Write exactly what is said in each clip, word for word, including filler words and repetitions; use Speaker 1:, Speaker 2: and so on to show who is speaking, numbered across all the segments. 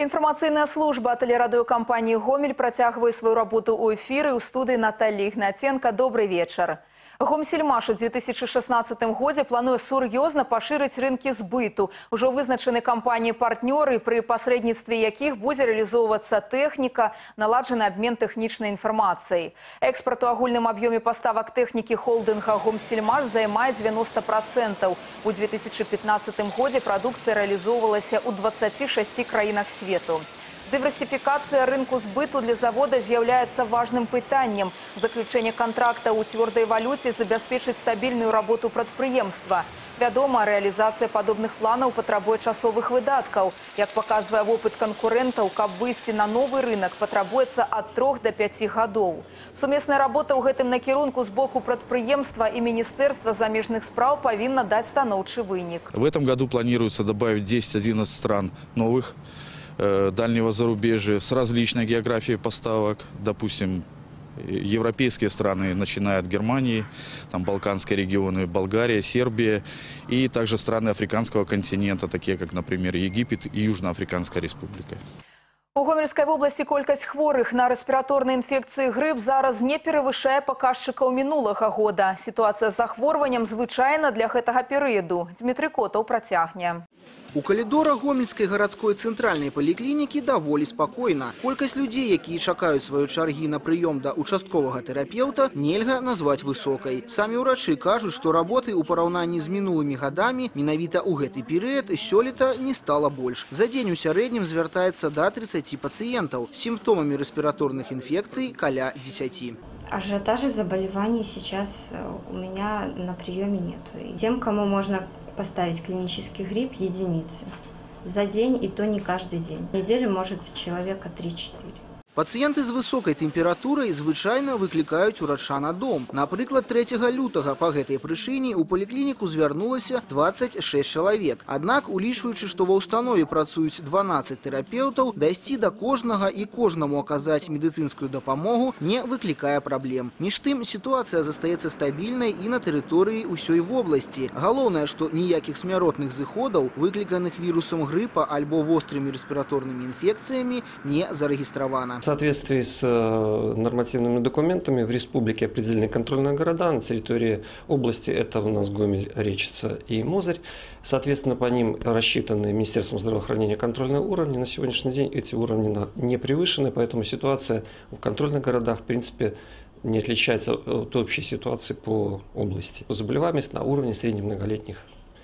Speaker 1: Информационная служба телерадиокомпании «Гомель» протягивает свою работу у эфира у студии Натальи Игнатенко. Добрый вечер. Гомсельмаш у две тысячи шестнадцатым годзе плануе сур'ёзна пашырыць рынкі збыту. Ужо вызначаны кампаніі-партнёры, пры пасрэдніцтве якіх будзе рэалізоўвацца тэхніка, наладжаны абмен тэхнічнай інфармацыяй. Экспарт у агульным аб'ёме паставак тэхнікі холдынга «Гомсельмаш» займае девяносто процентов. У две тысячи пятнадцатым годзе прадукцыя рэалізоўвалася ў двадцати шести краінах свету. Диверсификация рынку сбыту для завода является важным пытанием. Заключение контракта у твердой валюте забеспечит стабильную работу предприемства. Вядома, реализация подобных планов потребует часовых выдатков. Как показывает опыт конкурентов, каб выйти на новый рынок, потребуется от трёх до пяти годов. Совместная работа в этом накірунку с боку предприемства и Министерства замежных справ повинна дать станоўчы вынік.
Speaker 2: В этом году планируется добавить десять-одиннадцать стран новых дальнего зарубежья с различной географией поставок. Допустим, европейские страны, начиная от Германии, там балканские регионы, Болгария, Сербия, и также страны африканского континента, такие как, например, Египет и Южноафриканская республика.
Speaker 1: У Гомельской области колькость хворых на респираторные инфекции грипп зараз не перевышае показчиков минулого года. Ситуация с захворванием звычайна для гэтага перыяду. Дмитрий Котов працягне.
Speaker 3: У калідора Гомельской городской центральной поликлиники даволі спокойно. Колькость людей, якія чакаюць сваёй чаргі на прием до участкового терапевта, нельга назвать высокой. Сами ўрачы кажут, что работы у параўнанні з мінулымі годами менавіта у гэты перыяд сёлета не стало больше. За день у сярэднім звяртаецца до тридцати пациентов с симптомами респираторных инфекций каля десяти.
Speaker 4: Ажиотажа заболеваний сейчас у меня на приеме нет. И тем, кому можно поставить клинический грипп, единицы. За день, и то не каждый день. Неделю может человека три-четыре.
Speaker 3: Пациенты с высокой температурой звычайно выкликают урача на дом. Например, трэцяга лютага по гэтай прычыне у поликлинику звярнулася двадцать шесть человек. Однако, улічваючы, что ва установе працуюць дванадцать терапевтов, дайсці до кожнага и кожнаму оказать медицинскую допомогу не выкликая проблем. Між тым, ситуация застаецца стабильной и на территории усёй области. Галоўнае, что ніякіх смяротных зыходаў, выкликанных вирусом гриппа альбо острыми респираторными инфекциями, не зарегистрировано.
Speaker 5: В соответствии с нормативными документами в республике определены контрольные города. На территории области это у нас Гомель, Речица и Мозырь. Соответственно, по ним рассчитаны Министерством здравоохранения контрольные уровни. На сегодняшний день эти уровни не превышены, поэтому ситуация в контрольных городах, в принципе, не отличается от общей ситуации по области. Заболеваемость на уровне среднемноголетних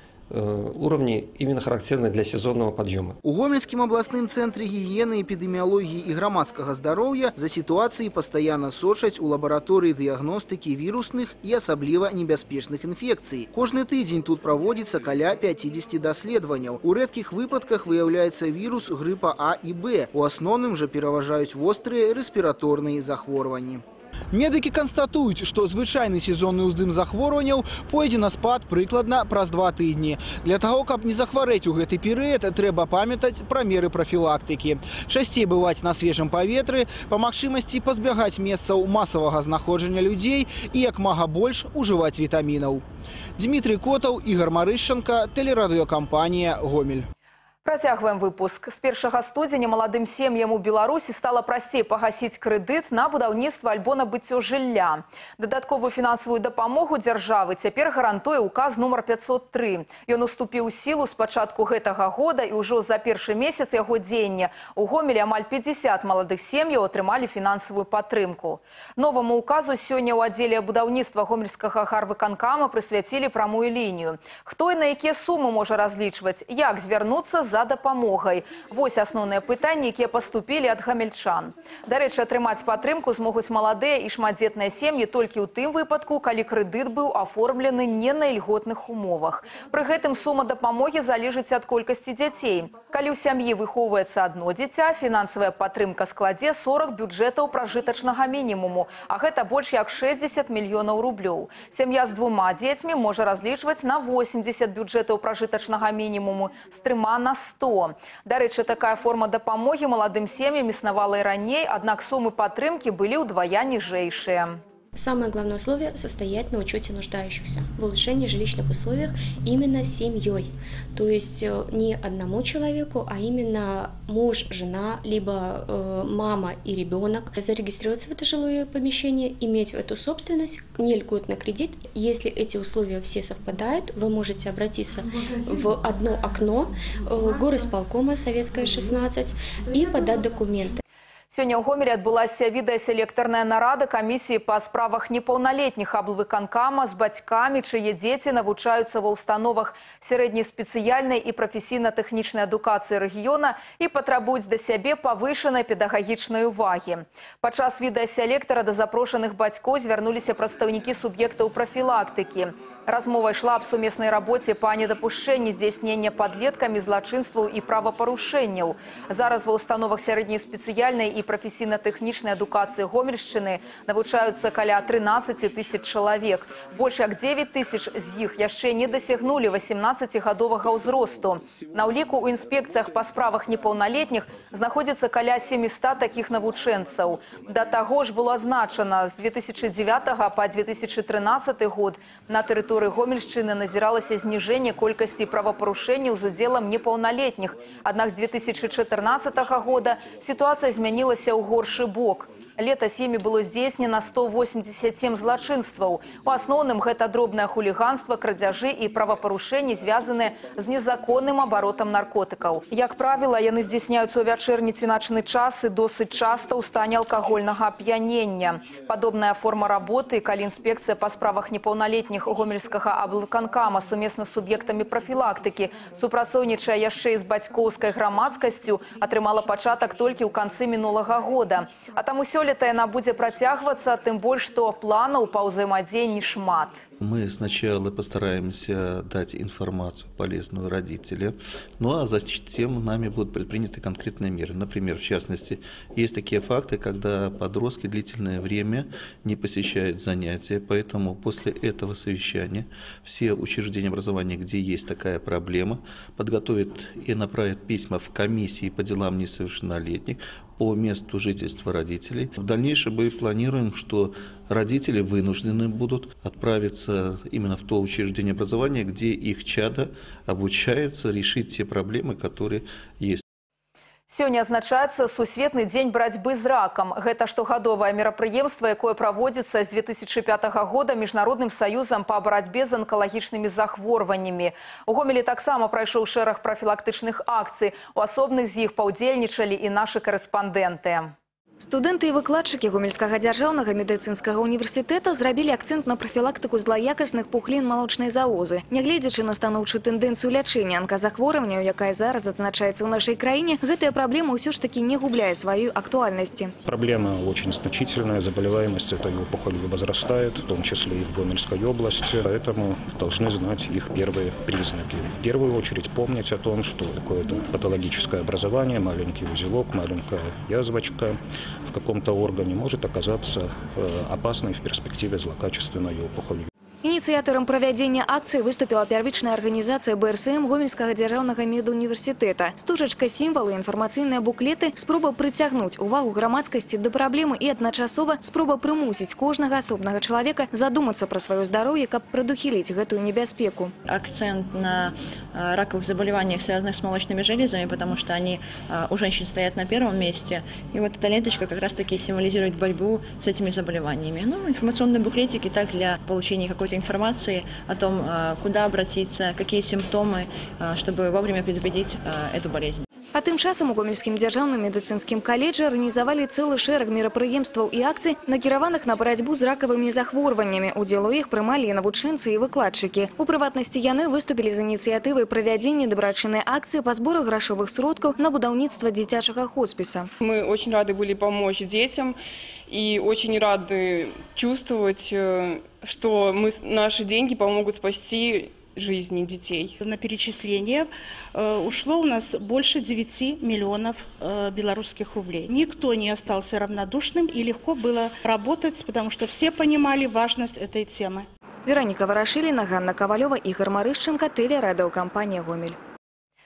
Speaker 5: уровни, именно характерны для сезонного подъема.
Speaker 3: У Гомельскім областным центре гигиены, эпидемиологии и громадского здоровья за ситуацией постоянно сочаць у лаборатории диагностики вирусных и особливо небяспечных инфекций. Кожны тыдзень тут проводится каля пятидесяти даследаванняў. У редких выпадках выявляется вирус гриппа А и Б. У основным же пераважаюць острые респираторные захворванні. Медики констатуют, что звычайный сезонный уздым захворванняў пойдзе на спад прыкладна праз два тыдні. Для того, каб не захварэць у гэты перыяд, трэба памятаць пра меры профилактики. Часцей бываць на свежем паветры, па магчымасці пазбягаць месцаў масавага знаходжання людзей і як мага больш ужываць вітамінаў. Дмитрий Котов, Игорь Марышченко, телерадиокомпания «Гомель».
Speaker 1: Працягваем выпуск. С першага студзеня маладым сем'ям у Беларусі стала прасцей пагасіць крэдыт на будаўніцтва альбо набыццё жылля. Дадатковую фінансавую дапамогу дзяржавы цяпер гарантуе указ нумар пятьсот три. Ён уступіў у сілу з пачатку гэтага года і ўжо за першы месяц яго дзеяння у Гомелі амаль пятьдесят маладых сем'яў атрымалі фінансавую падтрымку. Новаму указу сёння ў аддзеле будаўніцтва гомельскага гарвыканкама прысвяцілі прамую лінію. Хто і на якія сумы можа разлічваць, як звярнуцца за дапамогай. Вось асноўныя пытанні, якія паступілі ад гамельчан. Дарэчы, атрымаць падтрымку змогуць маладыя і шматдзетныя сем'і толькі ў тым выпадку, калі крэдыт быў аформлены не на ільготных умовах. Пры гэтым сума дапамогі залежыць ад колькасці дзяцей. Калі ў сям'і выхоўваецца адно дзіця, фінансавая падтрымка складзе сорок бюджэтаў пражытачнага мінімуму, а гэта больш як шэсцьдзесят мільёнаў рублёў. Сям'я з двума дзецьмі можа разлічваць на восемьдесят бюджэтаў пражытачнага мінімуму, з трыма на сто. Дарэчы, такая форма дапамогі маладым сем'ям існавала і раней, аднак сумы падтрымкі былі ўдвая ніжэйшыя.
Speaker 6: Самое главное условие – состоять на учете нуждающихся в улучшении жилищных условий именно семьей. То есть не одному человеку, а именно муж, жена, либо э, мама и ребенок зарегистрироваться в это жилое помещение, иметь эту собственность, не льготный кредит. Если эти условия все совпадают, вы можете обратиться в одно окно э, горисполкома Советская шестнадцать и подать документы.
Speaker 1: Сёння ў Гомелі адбылася відэаселектарная нарада камісіі па справах непаўналетніх аблвыканкама з бацькамі, чые дзеці навучаюцца ва ўстановах сярэдняй спецыяльнай і прафесійна-тэхнічнай адукацыі рэгіёна і патрабуюць да сябе павышанай педагагічнай увагі. Падчас відэаселектара да запрошаных бацькоў звярнуліся прадстаўнікі суб'ектаў прафілактыкі. Размова ішла аб сумеснай рабоце па недапушчэнні здзяйснення падлеткамі злачынстваў і правапарушэнняў. Зараз ва ўстановах сярэдняй спецыяльнай і прафесійна-тэхнічнай адукацыі Гомельшчыны навучаюцца каля трынаццаці тысяч чалавек. Больш як дзевяць тысяч з іх яшчэ не дасягнулі васемнаццацігадовага ўзросту. На ўліку ў інспекцыях па справах непаўналетніх знаходзіцца каля сямісот такіх навучэнцаў. Да таго ж было адзначана, з две тысячы дзевятага па две тысячы трынаццаты год на тэрыторыі Гомельшчыны назіралася зніжэнне колькасці правапарушэнняў з удзелам непаўналетніх. Аднак з две тысячы чатырнаццатага года сітуацыя змянілася ў горшы бок. Летась імі было здзейснена сто восемьдесят семь злачынстваў. У асноўным гэта дробнае хуліганства, крадзяжы і правапарушэнні, звязаныя з незаконным абаротам наркотыкаў. Як правіла, яны здзяйсняюцца ў вячэрні ці начны час і досыць часта ў стане алкагольнага ап'янення. Падобная форма работы, калі інспекцыя па справах непаўналетніх гомельскага аблвыканкама сумесна з суб'ектамі прафілактыкі супрацоўнічае яшчэ і з бацькоўскай грамадскасцю, атрымала пачатак толькі ў канцы мінулага года. А таму сёлета яна будзе працягвацца, тым больш, што планаў па ўзаемадзеянні шмат.
Speaker 7: Мы сначала постараемся дать информацию полезную родителям, ну а затем нами будут предприняты конкретные меры. Например, в частности, есть такие факты, когда подростки длительное время не посещают занятия, поэтому после этого совещания все учреждения образования, где есть такая проблема, подготовят и направят письма в комиссии по делам несовершеннолетних по месту жительства родителей. В дальнейшем мы планируем, что родители вынуждены будут отправиться именно в то учреждение образования, где их чадо обучается решить те проблемы, которые есть.
Speaker 1: Сёння адзначаецца сусветны дзень барацьбы з ракам. Гэта штогадовае мерапрыемства, якое праводзіцца з две тысячы пятага года міжнародным саюзам па барацьбе з анкалагічнымі захворваннямі. У Гомелі таксама прайшоў шэраг прафілактычных акцый. У асобных з іх паўдзельнічалі і нашы карэспандэнты.
Speaker 8: Студэнты і выкладчыкі Гомельскага дзяржаўнага медыцынскага універсітэта зрабілі акцэнт на прафілактыку злаякасных пухлін малочнай залозы. Нягледзячы на станоўчую тэндэнцыю лячэння анказахворванняў, якая зараз адзначаецца ў нашай краіне, гэтая праблема ўсё ж таки не губляе сваёй актуальнасці.
Speaker 9: Проблема очень значительная, заболеваемость этой опухоли возрастает, в том числе и в Гомельской области, поэтому должны знать их первые признаки. В первую очередь помнить о том, что такое-то патологическое образование, маленький узелок, маленькая язвочка в каком-то органе может оказаться опасной в перспективе злокачественной опухолью.
Speaker 8: Ініцыятарам правядзення акцыі выступила первичная организация бэ эр эс эм Гомельскага дзяржаўнага медуніверсітэта. Стужачка, сімвалы, інфармацыйныя буклеты, спроба прыцягнуць увагу грамадскасці да праблемы і адначасова спроба прымусіць кожнага асобнага чалавека задумацца пра сваё здароўе, каб прадухіліць гэтую небяспеку.
Speaker 10: Акцент на раковых заболеваниях, связанных с молочными железами, потому что они у женщин стоят на первом месте. И вот эта ленточка как раз-таки символизирует борьбу с этими заболеваниями. Ну, информационные буклетики так для получения какой-то информации о том, куда обратиться, какие симптомы, чтобы вовремя предупредить эту болезнь.
Speaker 8: А тым часам у Гомельскім дзяржаўным медыцынскім каледжы арганізавалі цэлы шэраг мерапрыемстваў і акцый, накіраваных на барацьбу з ракавымі захворваннямі. Удзел у іх прымалі і навучэнцы, і выкладчыкі. У прыватнасці яны выступілі з ініцыятывай правядзення дабрачыннай акцыі па збору грашовых сродкаў на будаўніцтва дзіцячага хоспіса.
Speaker 11: Мы очень рады были помочь детям и очень рады чувствовать, что мы, наши деньги помогут спасти жизни детей.
Speaker 12: На перечисление э, ушло у нас больше девяти миллионов э, белорусских рублей. Никто не остался равнодушным и легко было работать, потому что все понимали важность этой темы.
Speaker 8: Вероника Ворошилина, Ганна Ковалева, Игорь Марышченко, телерадиокомпания «Гомель».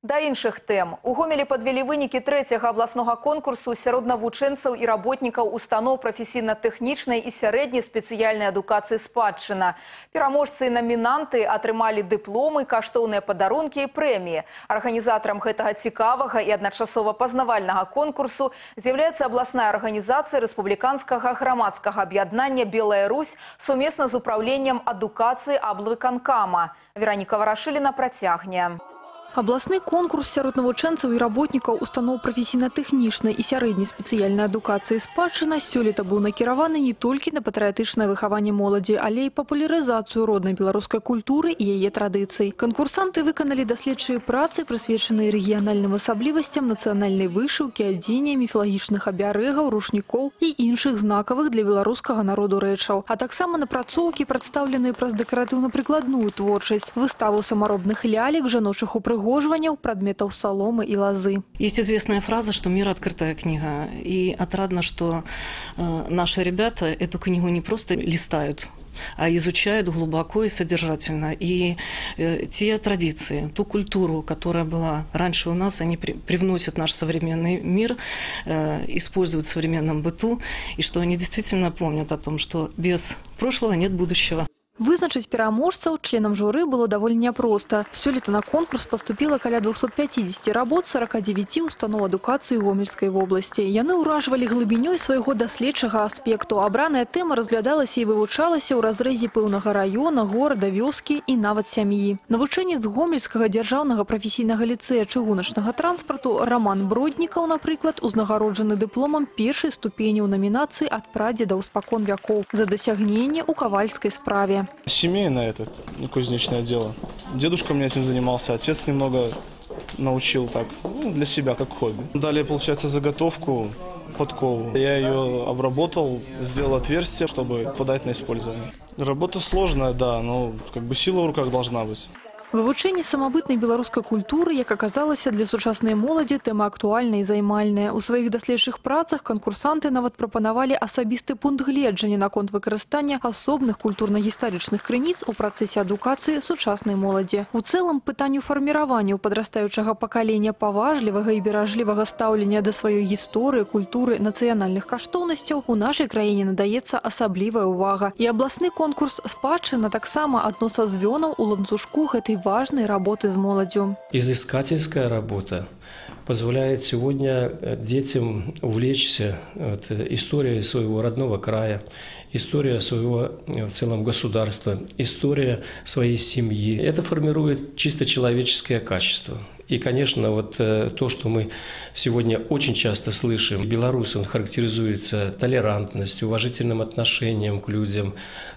Speaker 1: Да іншых тэм. У Гомелі падвялі вынікі трэцяга абласнога конкурсу сярод навучэнцаў і работнікаў устаноў прафесійна-тэхнічнай і сярэдняй спецыяльнай адукацыі спадчына. Пераможцы і намінанты атрымалі дыпломы, каштоўныя падарункі і прэміі. Арганізатарам гэтага цікавага і адначасова пазнавальнага конкурсу з'яўляецца абласная арганізацыя рэспубліканскага грамадскага аб'яднання «Белая Русь» сумесна з управленнем адукацыі аблвыканкама. Вераніка Варашыліна працягне.
Speaker 13: Абласны конкурс сярод навучэнцаў і работнікаў устаноў прафесійна-тэхнічнай і сярэдняй спецыяльнай адукацыі спадчына сёлета быў накіраваны не толькі на патрыятычнае выхаванне моладзі, але і папулярызацыю роднай беларускай культуры і яе традыцый. Канкурсанты выканалі даследчыя працы, прысвечаныя рэгіянальным асаблівасцям нацыянальнай вышыўкі, адзення, міфалагічных абярэгаў, рушнікоў і іншых знакавых для беларускага народу рэчаў, а таксама напрацоўкі, прадстаўленыя праз дэкаратыўна-прыкладную творчасць, выставу самаробных лялек, жаночых упрыгожванняў, предметов соломы и лозы.
Speaker 14: Есть известная фраза, что мир – открытая книга. И отрадно, что э, наши ребята эту книгу не просто листают, а изучают глубоко и содержательно. И э, те традиции, ту культуру, которая была раньше у нас, они при, привносят в наш современный мир, э, используют в современном быту, и что они действительно помнят о том, что без прошлого нет будущего.
Speaker 13: Вызначыць пераможцаў членам журы было даволі няпроста. Сёлета на конкурс паступіла каля двухсот пятидесяти работ сорока девяти устаноў адукацыі Гомельскай вобласці. Яны ўражвалі глыбінёй свайго даследчага аспекту. Абраная тэма разглядалася і вывучалася ў разрэзе пэўнага раёна, горада, вёскі і нават сям'і. Навучэнец Гомельскага дзяржаўнага прафесійнага ліцэя чыгуначнага транспарту Роман Броднікаў, напрыклад, узнагароджаны дыпломам першай ступені ў намінацыі ад прадзеда ўспакон вякоў за дасягненне ў кавальскай справе.
Speaker 15: Семейное это, не кузнечное дело. Дедушка мне этим занимался, отец немного научил так, ну, для себя, как хобби. Далее, получается, заготовку, подкову. Я ее обработал, сделал отверстие, чтобы подать на использование. Работа сложная, да, но как бы сила в руках должна быть.
Speaker 13: Вывучэнне самабытнай беларускай культуры, як аказалася, для сучаснай моладзі тэма актуальная і займальная. У сваіх даследчых працах канкурсанты нават прапанавалі асабісты пункт гледжання наконт выкарыстання асобных культурна-гістарычных крыніц у працэсе адукацыі сучаснай моладзі. У цэлым пытанню фарміравання ў падрастаючага пакалення паважлівага і беражлівага стаўлення да сваёй гісторыі, культуры, нацыянальных каштоўнасцяў у нашай краіне надаецца асаблівая ўвага. І абласны конкурс спадчына таксама адно са звёнаў у ланцужку гэтай важной работы с молодью.
Speaker 5: Изыскательская работа позволяет сегодня детям увлечься вот, историей своего родного края, история своего в целом государства, история своей семьи. Это формирует чисто человеческое качество. И, конечно, вот то, что мы сегодня очень часто слышим, белорус, он характеризуется толерантностью, уважительным отношением к людям,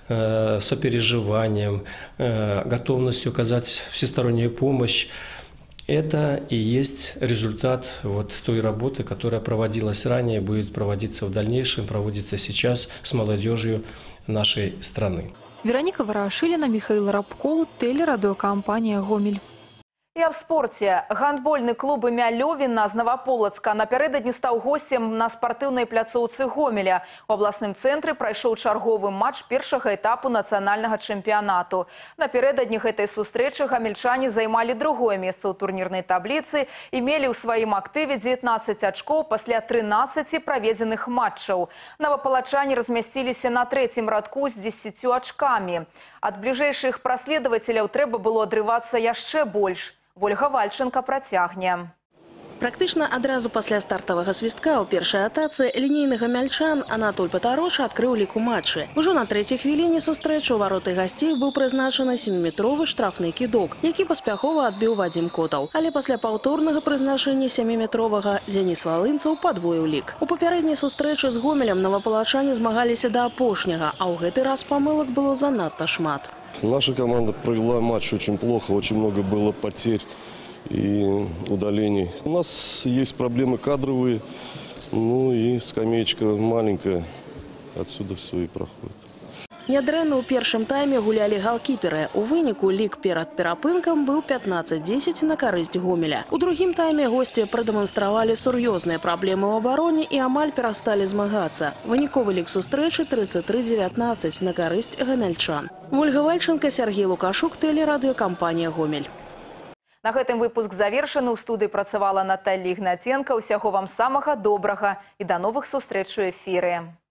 Speaker 5: сопереживанием, готовностью оказать всестороннюю помощь. Это и есть результат вот той работы, которая проводилась ранее, будет проводиться в дальнейшем, проводится сейчас с молодежью нашей страны.
Speaker 13: Вероника Варашыліна, Михаил Рабков, телерадиокомпания «Гомель».
Speaker 1: І аб спорце. Гандбольны клуб імя Лёвіна з Наваполацка напярэдадні стаў госцем на спартыўнай пляцоўцы Гомеля. У абласным цэнтры прайшоў чарговы матч першага этапу нацыянальнага чэмпіянату. Напярэдадні гэтай сустрэчы гамельчане займалі другое месца ў турнірнай табліцы і мелі ў сваім актыве дзевятнаццаць ачкоў пасля трынаццаці праведзеных матчаў. Навапалачане размясціліся на трэцім радку з дзесяццю ачкамі. Ад бліжэйшых праследавацеляў трэба было адрывацца яшчэ больш. Ольга Вальченко працягне.
Speaker 16: Практычна адразу пасля стартавага свістка ў першай атацы лінейны гамяльчан Анатоль Патароша адкрыў лік у матчы. Ужо на трэцяй хвіліне сустрэчы ў вароты гасцей быў прызначаны сяміметровы штрафны кідок, які паспяхова адбіў Вадзім Котаў. Але пасля паўторнага прызначэння сяміметровага Дзяніс Валынцаў падвоіў лік. У папярэдняй сустрэчы з Гомелем навапалачане змагаліся да апошняга, а ў гэты раз памылак было занадта шмат.
Speaker 17: Наша команда провела матч очень плохо, очень много было потерь и удалений. У нас есть проблемы кадровые, ну и скамеечка маленькая, отсюда все и проходит.
Speaker 16: Нядрэнна ў першым тайме гулялі галкіперы. У выніку лік перад перапынкам быў пятнаццаць дзесяць на карысць Гомеля. У другім тайме госці прадэманстравалі сур'ёзныя праблемы ў абароне і амаль перасталі змагацца. Выніковы лік сустрэчы тридцать три девятнадцать на карысць гамяльчан. Ольга Вальченко, Сергей Лукашук, телерадиокомпания «Гомель».
Speaker 1: На гэтым выпуск завершаны. У студыі працавала Наталья Ігнатенко. Усяго вам самага добрага і да новых сустрэч у эфіры.